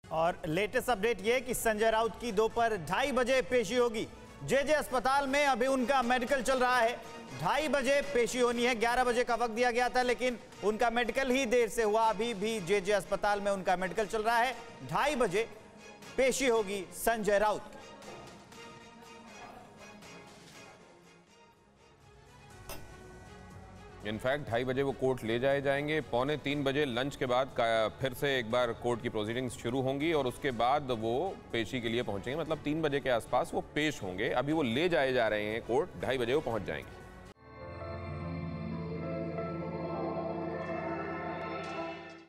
और latest update ये कि संजय राउत की दोपहर 2:30 बजे पेशी होगी। जेजे अस्पताल में अभी उनका मेडिकल चल रहा है। 2:30 बजे पेशी होनी है। 11 बजे का वक्त दिया गया था, लेकिन उनका मेडिकल ही देर से हुआ। अभी भी जेजे अस्पताल में उनका मेडिकल चल रहा है। 2:30 बजे पेशी होगी संजय राउत की। इनफैक्ट 2:30 बजे वो कोर्ट ले जाए जाएंगे। 2:45 बजे लंच के बाद फिर से एक बार कोर्ट की प्रोसीडिंग्स शुरू होंगी और उसके बाद वो पेशी के लिए पहुंचेंगे। मतलब 3 बजे के आसपास वो पेश होंगे। अभी वो ले जाए जा रहे हैं कोर्ट, 2:30 बजे वो पहुंच जाएंगे।